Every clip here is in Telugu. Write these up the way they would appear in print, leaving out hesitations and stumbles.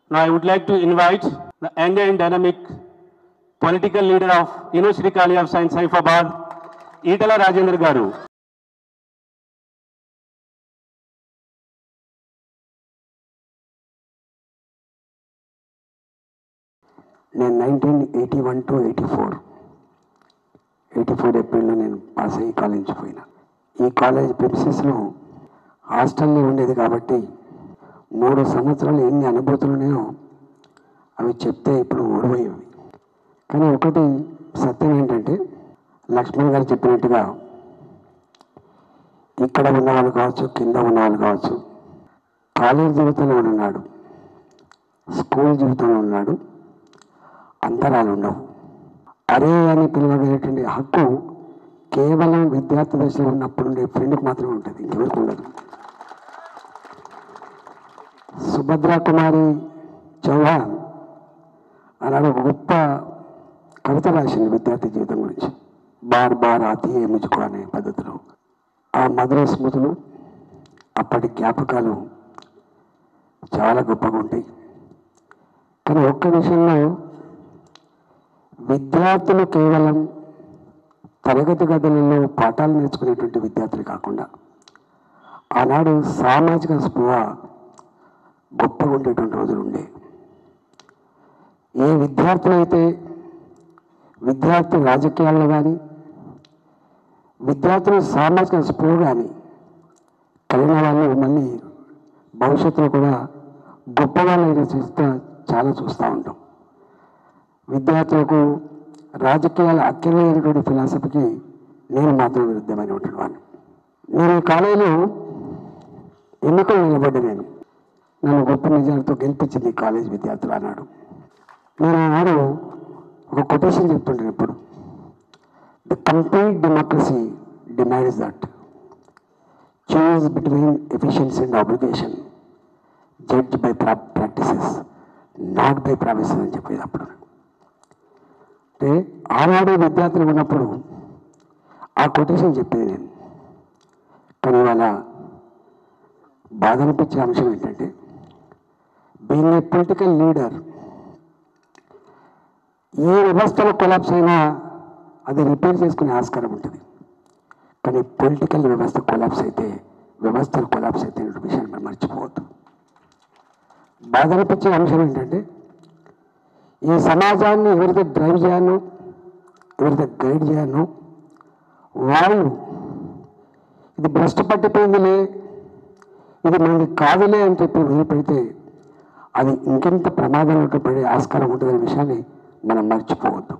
Now I would like to invite the young and dynamic political leader of University College of Science, Saifabad, Itala Rajendra Garu. నేను 1981 to 84 ఏప్రిల్లో నేను పాస్ అయ్యి కాలేజ్ పోయినా. ఈ కాలేజ్ ప్రిన్సెస్లో హాస్టల్లో ఉండేది కాబట్టి 3 సంవత్సరాలు ఎన్ని అనుభూతులు ఉన్నాయో అవి చెప్తే ఇప్పుడు ఓడిపోయేవి. కానీ ఒకటి సత్యం ఏంటంటే, లక్ష్మణ్ గారు చెప్పినట్టుగా ఇక్కడ ఉన్నవాళ్ళు కావచ్చు, కింద ఉన్నవాళ్ళు కావచ్చు, కాలేజ్ జీవితంలో ఉన్నాడు, స్కూల్ జీవితంలో ఉన్నాడు, అంతరాలు ఉండవు. అరే అని పిలవగలిగేటువంటి హక్కు కేవలం విద్యార్థి దశలో ఉన్నప్పుడు ఉండే ఫ్రెండ్కి మాత్రమే ఉంటుంది, ఇంకెవరికి ఉండదు. సుభద్రా కుమారి చౌహాన్ అలాగే ఒక గొప్ప కవిత రాసింది విద్యార్థి జీవితం గురించి. బార్ బార్ ఆతి ఏ ముజుకో అనే పద్ధతిలో. ఆ మధుర స్మృతులు, అప్పటి జ్ఞాపకాలు చాలా గొప్పగా ఉంటాయి. కానీ ఒక్క విషయంలో విద్యార్థులు కేవలం తరగతి గదులలో పాఠాలు నేర్చుకునేటువంటి విద్యార్థులు కాకుండా ఆనాడు సామాజిక స్పృహ గొప్పగా ఉండేటువంటి రోజులు ఉండే. ఏ విద్యార్థులైతే విద్యార్థి రాజకీయాల్లో కానీ విద్యార్థులు సామాజిక స్పృహ కానీ కలిగిన వాళ్ళు మళ్ళీ భవిష్యత్తులో కూడా గొప్ప వాళ్ళైనా చాలా చూస్తూ ఉంటాం. విద్యార్థులకు రాజకీయాల అక్కర్లేనటువంటి ఫిలాసఫీకి నేను మాత్రం విరుద్ధమైనటువంటి వాడిని. నేను కాలేజీలో ఎన్నికలు నిలబడ్డా. నన్ను గొప్ప నిజాలతో గెలిపించింది కాలేజ్ విద్యార్థులు అన్నాడు. నేను ఆనాడు ఒక కొటేషన్ చెప్తుంటాను ఇప్పుడు. The complete democracy demands that choose between efficiency and obligation, judge by practices not by promises అని చెప్పేది. అప్పుడు అంటే ఆనాడు విద్యార్థులు ఉన్నప్పుడు ఆ కొటేషన్ చెప్పేది నేను. కానీ ఇవాళ బాధ అనిపించే అంశం ఏంటంటే, బీయింగ్ ఏ పొలిటికల్ లీడర్, ఏ వ్యవస్థలో కొలాప్స్ అయినా అది రిపేర్ చేసుకునే ఆస్కారం ఉంటుంది. కానీ పొలిటికల్ వ్యవస్థ కొలాప్స్ అయితే, వ్యవస్థలు కొలాప్స్ అయితే అనే విషయాన్ని మనం మర్చిపోవద్దు. బాధ అనిపించే అంశం ఏంటంటే, ఈ సమాజాన్ని ఎవరైతే డ్రైవ్ చేయాలో, ఎవరైతే గైడ్ చేయాలో, వాళ్ళు ఇది భ్రష్టు పట్టిపోయిందిలే, ఇది మనకి కాదులే అని చెప్పి వదిలిపెడితే అది ఇంకెంత ప్రమాదంలో పడే ఆస్కారం ఉంటుందనే విషయాన్ని మనం మర్చిపోవద్దు.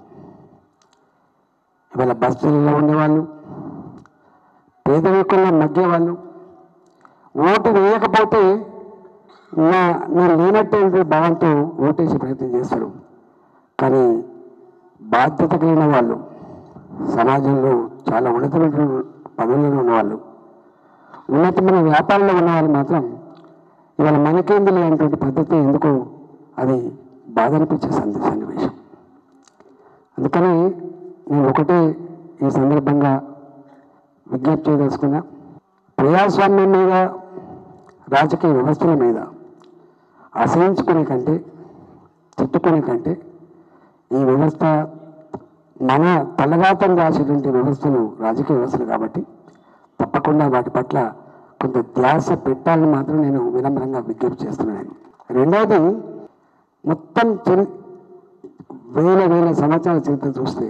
ఇవాళ బస్తీలలో ఉండేవాళ్ళు, పేదరికంలో మగ్గేవాళ్ళు, ఓటు వేయకపోతే నేను లేనట్టు భావంతో ఓటేసే ప్రయత్నం చేస్తారు. కానీ బాధ్యత కలిగిన వాళ్ళు, సమాజంలో చాలా ఉన్నతమైన పదవులలో ఉన్నవాళ్ళు, ఉన్నతమైన వ్యాపారంలో ఉన్నవాళ్ళు మాత్రం ఇవాళ మనకేంది లేనటువంటి పద్ధతి ఎందుకు అది బాధ అనిపించే సన్నివేశం. అందుకని నేను ఒకటే ఈ సందర్భంగా విజ్ఞప్తి చేయదలుచుకున్నా, ప్రజాస్వామ్యం మీద, రాజకీయ వ్యవస్థల మీద అసహించుకునే కంటే, తిట్టుకునే కంటే, ఈ వ్యవస్థ మన తలరాతం రాసేటువంటి వ్యవస్థలు రాజకీయ వ్యవస్థలు కాబట్టి తప్పకుండా వాటి పట్ల కొంత ధ్యాస పెట్టాలని మాత్రం నేను వినమ్రంగా విజ్ఞప్తి చేస్తున్నాను. రెండవది, మొత్తం వేల సంవత్సరాల చరిత్ర చూస్తే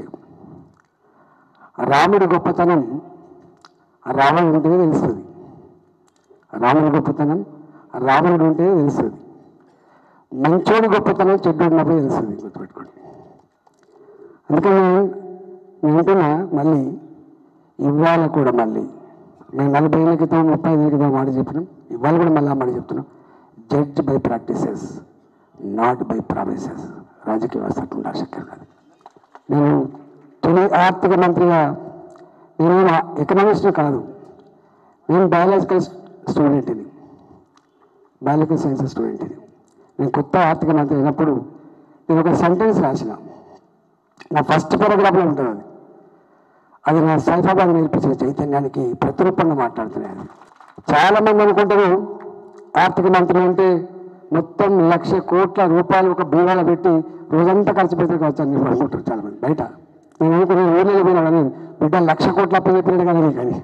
రాముడి గొప్పతనం రావణుడు ఉంటేనే తెలుస్తుంది. రాముడి గొప్పతనం రావణుడు ఉంటేనే తెలుస్తుంది. మంచోడి గొప్పతనం చెడ్డు ఉన్నప్పుడే తెలుస్తుంది, గుర్తుపెట్టుకోండి. అందుకని నేను అంటున్నా, మళ్ళీ ఇవాళ కూడా మళ్ళీ మేము 40 ఏళ్ళ క్రితం 30 ఏళ్ళ క్రితం మాట చెప్పినాం, ఇవాళ కూడా మళ్ళీ ఆ మాట చెప్తున్నాం. Judge by practices not by promises. రాజకీయ వ్యవస్థ ఉండాలి శక్యం కాదు. నేను తొలి ఆర్థిక మంత్రిగా, నేను ఎకనామిస్ట్ని కాదు, నేను బయాలజికల్ స్టూడెంట్ని, బయాలజికల్ సైన్సెస్ స్టూడెంట్ని. నేను కొత్త ఆర్థిక మంత్రి అయినప్పుడు నేను ఒక సెంటెన్స్ రాసిన, నా ఫస్ట్ పారాగ్రాఫ్లో ఉంటుంది అది. అది నా సైఫాబాద్ నేర్పించిన చైతన్యానికి ప్రతిరూపంగా మాట్లాడుతున్నాయి. చాలామంది అనుకుంటారు ఆర్థిక మంత్రి అంటే మొత్తం 1,00,000 కోట్ల రూపాయలు ఒక బీవాలో పెట్టి రోజంతా ఖర్చు పెడితే ఖర్చు అని అనుకుంటారు చాలామంది బయట. నేను అనుకున్నాను ఊళ్ళో పోయినా కానీ బిడ్డ 1,00,000 కోట్ల అప్పు చెప్పినట్టు కానీ కానీ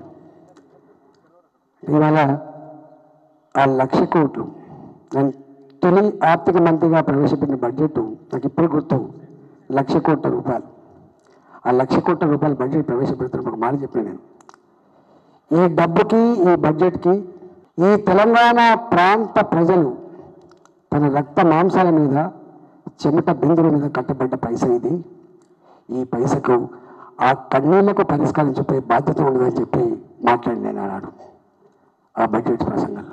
ఇవాళ ఆ 1,00,000 కోట్లు నేను తొలి ఆర్థిక మంత్రిగా ప్రవేశపెట్టిన బడ్జెట్ నాకు ఇప్పుడు గుర్తు 1,00,000 కోట్ల రూపాయలు. ఆ 1,00,000 కోట్ల రూపాయల బడ్జెట్ ప్రవేశపెడుతున్న ఒక మాట చెప్పాను నేను. ఈ డబ్బుకి ఈ బడ్జెట్కి ఈ తెలంగాణ ప్రాంత ప్రజలు తన రక్త మాంసాల మీద చెమట బిందుల మీద కట్టబడ్డ పైస ఇది. ఈ పైసకు ఆ కన్నీళ్లకు పరిష్కారం చెప్పే బాధ్యత ఉండదని చెప్పి మాట్లాడి నేను అన్నాడు ఆ బడ్జెట్ ప్రసంగంలో.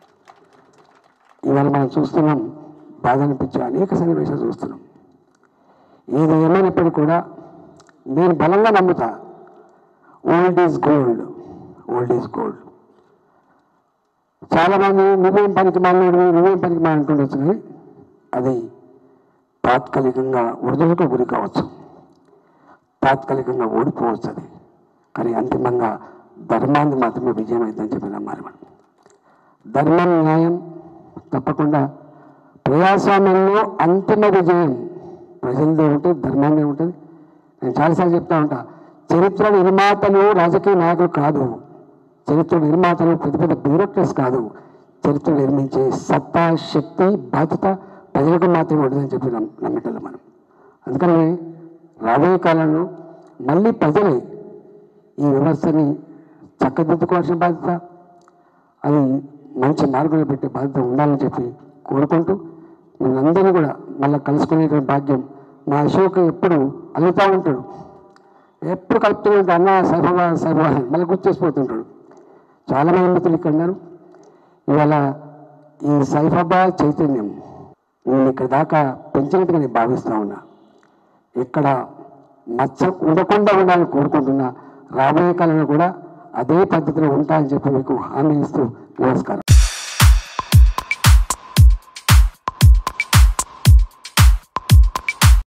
ఇవాళ మనం చూస్తున్నాం, బాధ అనిపించే అనేక సన్నివేశాలు చూస్తున్నాం. ఏది ఏమైనప్పటికీ కూడా నేను బలంగా నమ్ముతా, old is gold, old is gold. చాలామంది నువ్వేం పనికి మాట్లాడు అంటుండొచ్చు, కానీ అది తాత్కాలికంగా వృధులకు గురి కావచ్చు, తాత్కాలికంగా ఓడిపోవచ్చు అది. కానీ అంతిమంగా ధర్మాన్ని మాత్రమే విజయం అవుతుందని చెప్పి నమ్మాలి మనం. ధర్మం న్యాయం తప్పకుండా ప్రజాస్వామ్యంలో అంతిమ విజయం ప్రజలదే ఉంటుంది, ధర్మాన్ని ఉంటుంది. నేను చాలాసార్లు చెప్తా ఉంటా, చరిత్ర నిర్మాతలు రాజకీయ నాయకులు కాదు, చరిత్ర నిర్మాతలు పెద్ద పెద్ద బ్యూరోక్రట్స్ కాదు, చరిత్ర నిర్మించే సత్తా, శక్తి, బాధ్యత ప్రజలకు మాత్రమే ఉంటుందని చెప్పి నమ్మటం మనం. అందుకని రాబోయే కాలంలో మళ్ళీ ప్రజలే ఈ వ్యవస్థని చక్కదిద్దుకోవాల్సిన బాధ్యత, అది మంచి మార్గంలో పెట్టే బాధ్యత ఉండాలని చెప్పి కోరుకుంటూ, మనందరినీ కూడా మళ్ళీ కలుసుకునే భాగ్యం మా అశోక్ ఎప్పుడు అలుగుతూ ఉంటాడు, ఎప్పుడు కలుపుతూ ఉంటాడు, అన్న సైఫాబా మళ్ళీ గుర్తు చేసిపోతుంటాడు. చాలామంది మిత్రులు ఇక్కడ ఉన్నారు. ఇవాళ ఈ సైఫాబాద్ చైతన్యం నేను ఇక్కడ దాకా పెంచినట్టుగా నేను భావిస్తూ ఉన్నా. ఇక్కడ మచ్చ ఉండకుండా ఉండాలని కోరుకుంటున్నా. రాబోయే కాలంలో కూడా అదే పద్ధతిలో ఉంటాయని చెప్పి మీకు హామీ ఇస్తూ నమస్కారం.